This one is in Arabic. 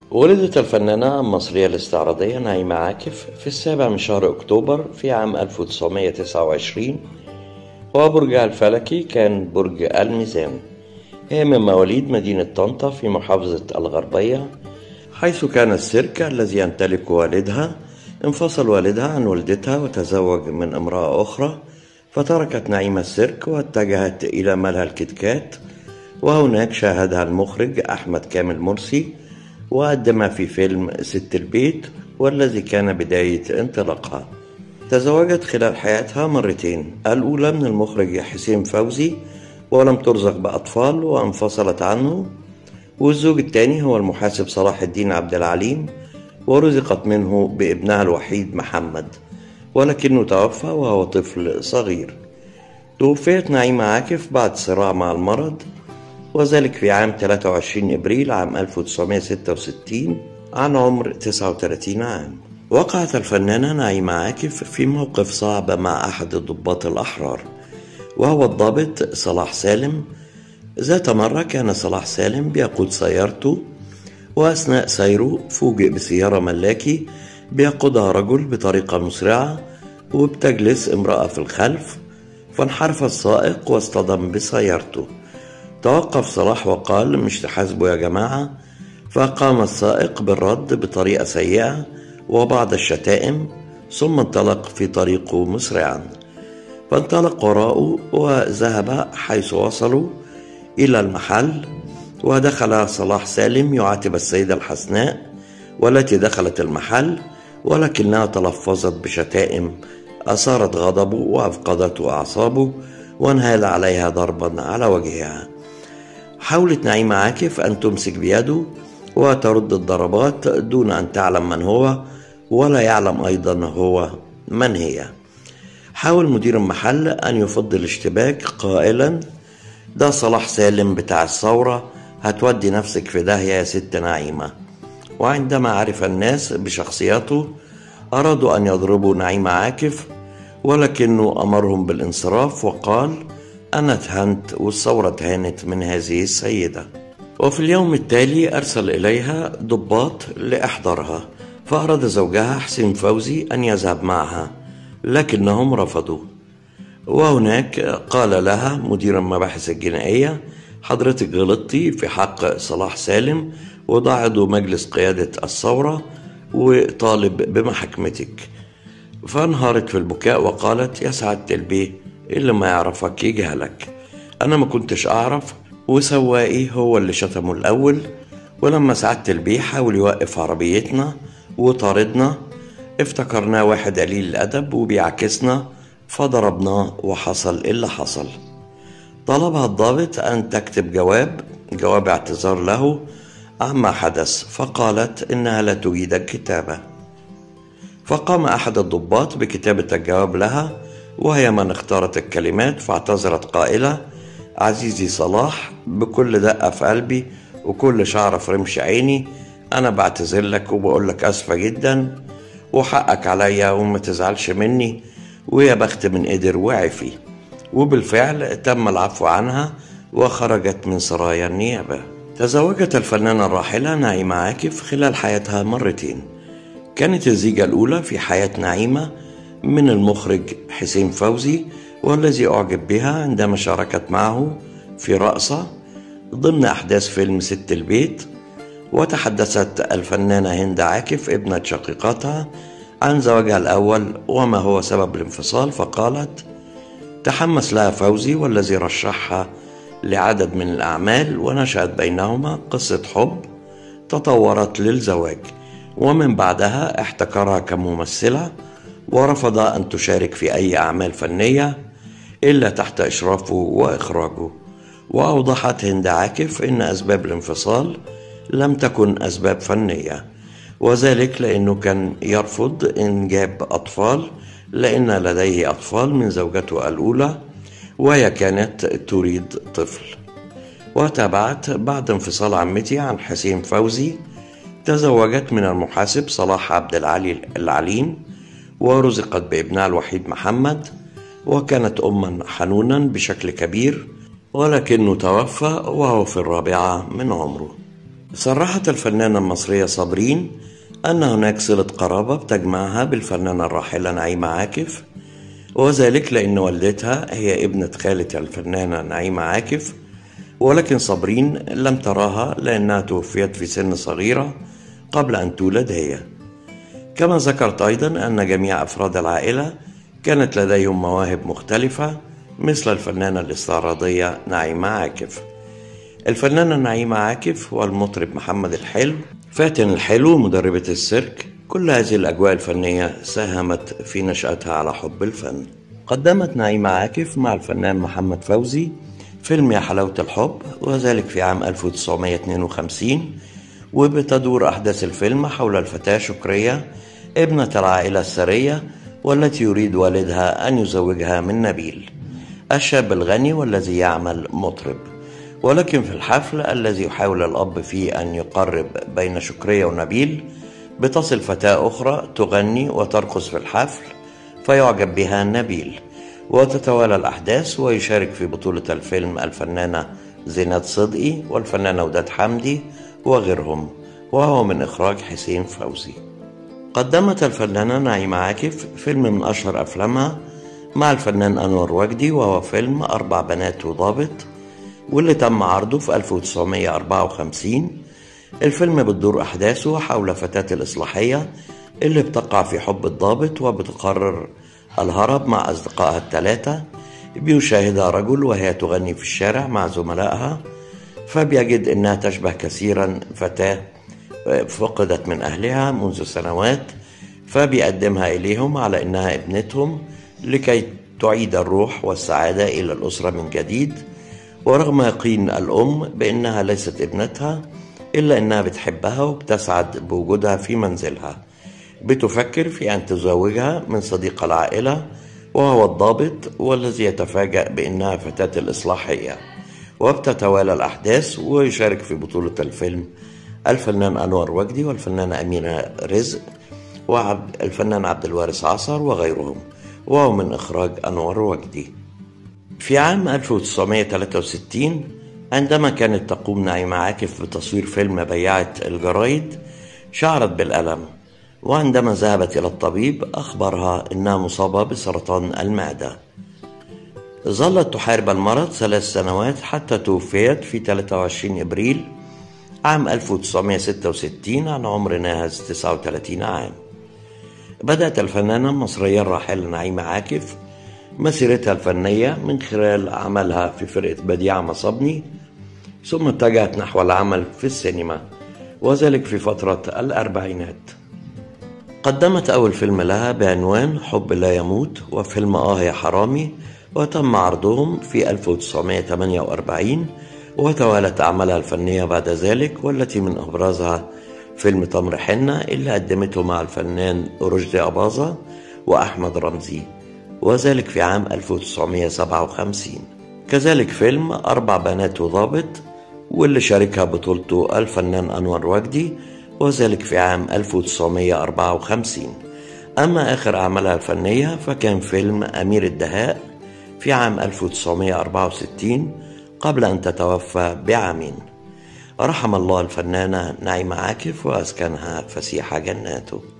ولدت الفنانة المصرية الاستعراضية نعيمة عاكف في 7 من شهر أكتوبر في عام 1929، وبرجها الفلكي كان برج الميزان. هي من مواليد مدينة طنطا في محافظة الغربية، حيث كان السيرك الذي يمتلك والدها. انفصل والدها عن والدتها وتزوج من امرأة أخرى، فتركت نعيمة السيرك واتجهت إلى ملهى الكتكات، وهناك شاهدها المخرج أحمد كامل مرسي وقدمها في فيلم ست البيت، والذي كان بداية انطلاقها. تزوجت خلال حياتها مرتين، الأولى من المخرج حسين فوزي ولم ترزق بأطفال وانفصلت عنه، والزوج الثاني هو المحاسب صلاح الدين عبد العليم ورزقت منه بابنها الوحيد محمد، ولكنه توفى وهو طفل صغير. توفيت نعيمة عاكف بعد صراع مع المرض، وذلك في عام 23 إبريل عام 1966 عن عمر 39 عام. وقعت الفنانة نعيمة عاكف في موقف صعب مع أحد الضباط الأحرار، وهو الضابط صلاح سالم. ذات مرة كان صلاح سالم بيقود سيارته، وأثناء سيره فوجئ بسيارة ملاكي بيقودها رجل بطريقة مسرعة وبتجلس امرأة في الخلف، فانحرف السائق واصطدم بسيارته. توقف صلاح وقال: مش تحاسبوا يا جماعة؟ فقام السائق بالرد بطريقة سيئة وبعض الشتائم، ثم انطلق في طريقه مسرعا. فانطلق وراءه وذهب، حيث وصلوا إلى المحل ودخل صلاح سالم يعاتب السيدة الحسناء والتي دخلت المحل، ولكنها تلفظت بشتائم أثارت غضبه وأفقدته أعصابه، وانهال عليها ضربا على وجهها. حاولت نعيمة عاكف أن تمسك بيده وترد الضربات دون أن تعلم من هو، ولا يعلم أيضا هو من هي. حاول مدير المحل أن يفض الاشتباك قائلا: ده صلاح سالم بتاع الثورة، هتودي نفسك في داهية يا ست نعيمة. وعندما عرف الناس بشخصيته أرادوا أن يضربوا نعيمة عاكف، ولكنه أمرهم بالانصراف وقال: أنا اتهنت والثورة اتهانت من هذه السيدة. وفي اليوم التالي أرسل إليها ضباط لإحضارها، فأراد زوجها حسين فوزي أن يذهب معها، لكنهم رفضوا. وهناك قال لها مدير المباحث الجنائية: حضرتك غلطتي في حق صلاح سالم، وده عضو مجلس قيادة الثورة وطالب بمحاكمتك. فانهارت في البكاء وقالت: يا سعادة البيه، اللي ما يعرفك يجهلك، أنا ما كنتش أعرف، وسواقي هو اللي شتمه الأول، ولما سعادة البيه حاول يوقف عربيتنا وطاردنا افتكرناه واحد قليل الأدب وبيعكسنا، فضربناه وحصل اللي حصل. طلبها الضابط أن تكتب جواب اعتذار له عما حدث، فقالت إنها لا تريد الكتابة. فقام أحد الضباط بكتابة الجواب لها، وهي من اختارت الكلمات، فاعتذرت قائلة: عزيزي صلاح، بكل دقة في قلبي وكل شعرة في رمش عيني، أنا بعتذر لك وبقول لك أسفة جدا، وحقك عليا وما تزعلش مني، ويا بخت من قدر وعفي. وبالفعل تم العفو عنها وخرجت من سرايا النيابة. تزوجت الفنانة الراحلة نعيمة عاكف خلال حياتها مرتين. كانت الزيجة الأولى في حياة نعيمة من المخرج حسين فوزي، والذي أعجب بها عندما شاركت معه في رقصة ضمن أحداث فيلم ست البيت. وتحدثت الفنانة هند عاكف ابنة شقيقتها عن زواجها الأول وما هو سبب الانفصال، فقالت: تحمس لها فوزي والذي رشحها لعدد من الأعمال، ونشأت بينهما قصة حب تطورت للزواج، ومن بعدها احتكرها كممثلة ورفض أن تشارك في أي أعمال فنية إلا تحت إشرافه وإخراجه. وأوضحت هند عاكف إن أسباب الانفصال لم تكن أسباب فنية، وذلك لأنه كان يرفض إنجاب أطفال، لأن لديه أطفال من زوجته الأولى وهي كانت تريد طفل. وتابعت: بعد انفصال عمتي عن حسين فوزي تزوجت من المحاسب صلاح عبد العليم ورزقت بابنها الوحيد محمد، وكانت أما حنونا بشكل كبير، ولكنه توفى وهو في 4 من عمره. صرحت الفنانة المصرية صابرين أن هناك صلة قرابة بتجمعها بالفنانة الراحلة نعيمة عاكف، وذلك لأن والدتها هي ابنة خالة الفنانة نعيمة عاكف، ولكن صابرين لم تراها لأنها توفيت في سن صغيرة قبل أن تولد هي. كما ذكرت أيضا أن جميع أفراد العائلة كانت لديهم مواهب مختلفة مثل الفنانة الاستعراضية نعيمة عاكف. الفنانة نعيمة عاكف والمطرب محمد الحلو، فاتن الحلو مدربة السيرك، كل هذه الأجواء الفنية ساهمت في نشأتها على حب الفن. قدمت نعيمة عاكف مع الفنان محمد فوزي فيلم يا حلاوة الحب، وذلك في عام 1952، وبتدور أحداث الفيلم حول الفتاة شكرية ابنة العائلة الثرية، والتي يريد والدها أن يزوجها من نبيل الشاب الغني والذي يعمل مطرب. ولكن في الحفل الذي يحاول الأب فيه أن يقرب بين شكرية ونبيل، بتصل فتاة أخرى تغني وترقص في الحفل فيعجب بها نبيل، وتتوالى الأحداث. ويشارك في بطولة الفيلم الفنانة زينات صدقي والفنانة وداد حمدي وغيرهم، وهو من إخراج حسين فوزي. قدمت الفنانة نعيمة عاكف فيلم من أشهر أفلامها مع الفنان أنور وجدي، وهو فيلم 4 بنات وضابط، واللي تم عرضه في 1954. الفيلم بتدور أحداثه حول فتاة الإصلاحية اللي بتقع في حب الضابط، وبتقرر الهرب مع أصدقائها الثلاثة. بيشاهدها رجل وهي تغني في الشارع مع زملائها، فبيجد أنها تشبه كثيرا فتاة فقدت من أهلها منذ سنوات، فبيقدمها إليهم على أنها ابنتهم لكي تعيد الروح والسعادة إلى الأسرة من جديد. ورغم يقين الأم بأنها ليست ابنتها، إلا أنها بتحبها وبتسعد بوجودها في منزلها. بتفكر في أن تزوجها من صديق العائلة وهو الضابط، والذي يتفاجأ بأنها فتاة الإصلاحية. وبتتوالى الأحداث. ويشارك في بطولة الفيلم الفنان أنور وجدي والفنانة أمينة رزق والفنان عبد الوارث عصر وغيرهم، وهو من إخراج أنور وجدي. في عام 1963 عندما كانت تقوم نعيمة عاكف بتصوير فيلم بياعة الجرايد، شعرت بالألم، وعندما ذهبت إلى الطبيب أخبرها أنها مصابة بسرطان المعدة. ظلت تحارب المرض 3 سنوات حتى توفيت في 23 إبريل عام 1966 عن عمر ناهز 39 عام. بدأت الفنانة المصرية الراحلة نعيمة عاكف مسيرتها الفنية من خلال عملها في فرقة بديعة مصابني، ثم اتجهت نحو العمل في السينما، وذلك في فترة الأربعينات. قدمت أول فيلم لها بعنوان حب لا يموت وفيلم يا حرامي، وتم عرضهم في 1948. وتوالت أعمالها الفنية بعد ذلك، والتي من أبرزها فيلم تمر حنة اللي قدمته مع الفنان رشدي أباظة وأحمد رمزي، وذلك في عام 1957. كذلك فيلم 4 بنات وضابط، واللي شاركها بطولته الفنان أنور وجدي، وذلك في عام 1954. أما آخر أعمالها الفنية فكان فيلم أمير الدهاء في عام 1964 قبل أن تتوفى بعامين. رحم الله الفنانة نعيمة عاكف وأسكنها فسيح جناته.